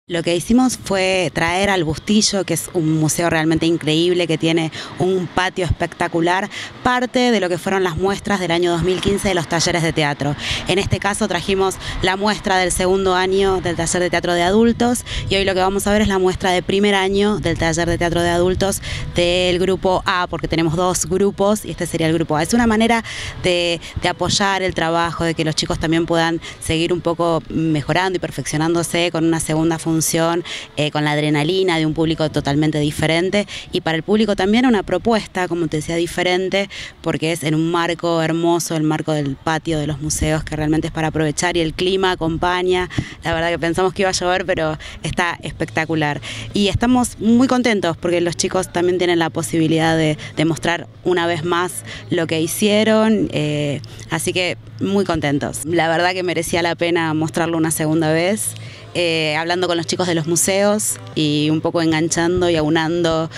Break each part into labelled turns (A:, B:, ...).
A: Lo que hicimos fue traer al Bustillo, que es un museo realmente increíble, que tiene un patio espectacular, parte de lo que fueron las muestras del año 2015 de los talleres de teatro. En este caso trajimos la muestra del segundo año del taller de teatro de adultos y hoy lo que vamos a ver es la muestra de primer año del taller de teatro de adultos del grupo A, porque tenemos dos grupos y este sería el grupo A. Es una manera de apoyar el trabajo, de que los chicos también puedan seguir un poco mejorando y perfeccionándose con una segunda función, con la adrenalina de un público totalmente diferente y para el público también una propuesta, como te decía, diferente, porque es en un marco hermoso, el marco del patio de los museos, que realmente es para aprovechar y el clima acompaña. La verdad que pensamos que iba a llover, pero está espectacular y estamos muy contentos porque los chicos también tienen la posibilidad de mostrar una vez más lo que hicieron, así que muy contentos. La verdad que merecía la pena mostrarlo una segunda vez. Hablando con los chicos de los museos y un poco enganchando y aunando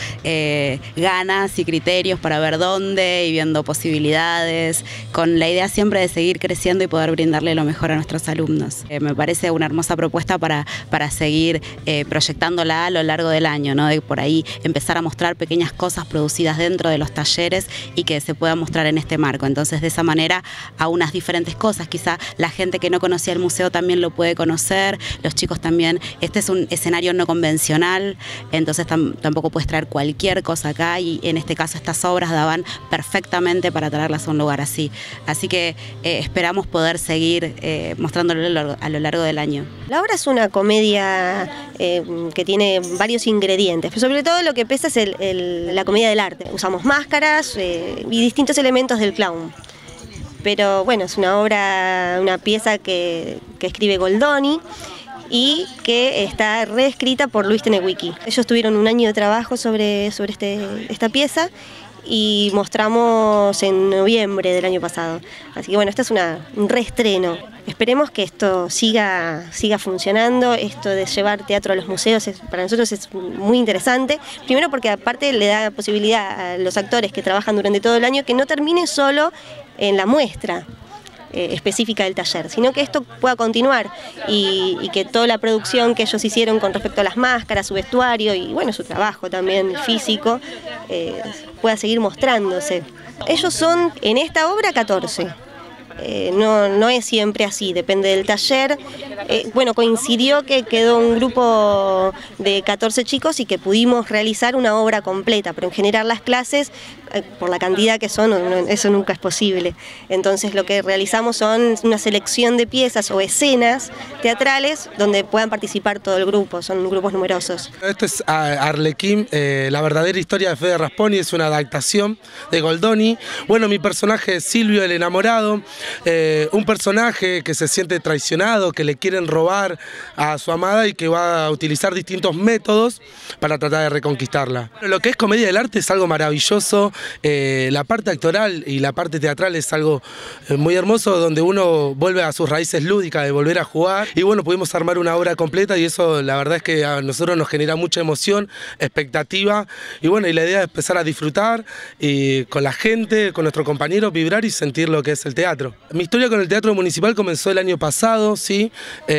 A: ganas y criterios para ver dónde y viendo posibilidades, con la idea siempre de seguir creciendo y poder brindarle lo mejor a nuestros alumnos. Me parece una hermosa propuesta para seguir proyectándola a lo largo del año, ¿no? De por ahí empezar a mostrar pequeñas cosas producidas dentro de los talleres y que se puedan mostrar en este marco. Entonces de esa manera a unas diferentes cosas, quizá la gente que no conocía el museo también lo puede conocer, los chicos también. Este es un escenario no convencional, entonces tampoco puedes traer cualquier cosa acá y en este caso estas obras daban perfectamente para traerlas a un lugar así. Así que esperamos poder seguir mostrándolo a lo largo del año.
B: La obra es una comedia que tiene varios ingredientes, pero sobre todo lo que pesa es la comedia del arte. Usamos máscaras y distintos elementos del clown. Pero bueno, es una obra, una pieza que escribe Goldoni y que está reescrita por Luis Tenewicki. Ellos tuvieron un año de trabajo sobre esta pieza y mostramos en noviembre del año pasado. Así que bueno, este es un reestreno. Esperemos que esto siga funcionando, esto de llevar teatro a los museos para nosotros es muy interesante. Primero porque aparte le da posibilidad a los actores que trabajan durante todo el año que no termine solo en la muestra específica del taller, sino que esto pueda continuar y que toda la producción que ellos hicieron con respecto a las máscaras, su vestuario y bueno, su trabajo también físico pueda seguir mostrándose. Ellos son en esta obra 14. No es siempre así, depende del taller. Bueno, coincidió que quedó un grupo de 14 chicos y que pudimos realizar una obra completa, pero en general las clases, por la cantidad que son, eso nunca es posible. Entonces lo que realizamos son una selección de piezas o escenas teatrales donde puedan participar todo el grupo, son grupos numerosos.
C: Esto es Arlequín, la verdadera historia de Fede Rasponi, es una adaptación de Goldoni. Bueno, mi personaje es Silvio, el enamorado. Un personaje que se siente traicionado, que le quieren robar a su amada y que va a utilizar distintos métodos para tratar de reconquistarla. Lo que es comedia del arte es algo maravilloso, la parte actoral y la parte teatral es algo muy hermoso, donde uno vuelve a sus raíces lúdicas de volver a jugar y bueno, pudimos armar una obra completa y eso la verdad es que a nosotros nos genera mucha emoción, expectativa y bueno, y la idea es empezar a disfrutar y con la gente, con nuestros compañeros, vibrar y sentir lo que es el teatro. Mi historia con el Teatro Municipal comenzó el año pasado, ¿sí?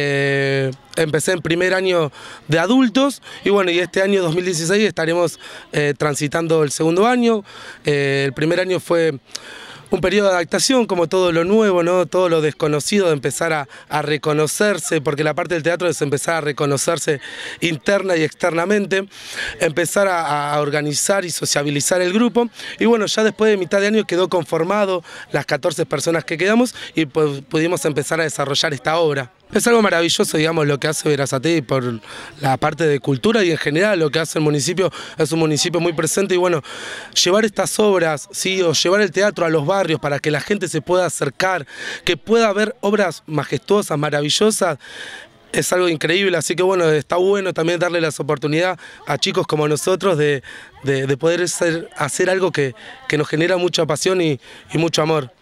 C: Empecé en primer año de adultos y bueno, y este año 2016 estaremos transitando el segundo año. El primer año fue un periodo de adaptación, como todo lo nuevo, ¿no? Todo lo desconocido, de empezar a reconocerse, porque la parte del teatro es empezar a reconocerse interna y externamente, empezar a organizar y sociabilizar el grupo, y bueno, ya después de mitad de año quedó conformado las 14 personas que quedamos y pues pudimos empezar a desarrollar esta obra. Es algo maravilloso, digamos, lo que hace Berazategui por la parte de cultura y en general lo que hace el municipio, es un municipio muy presente y bueno, llevar estas obras, ¿sí? O llevar el teatro a los barrios para que la gente se pueda acercar, que pueda ver obras majestuosas, maravillosas, es algo increíble, así que bueno, está bueno también darle las oportunidades a chicos como nosotros de poder hacer algo que nos genera mucha pasión y mucho amor.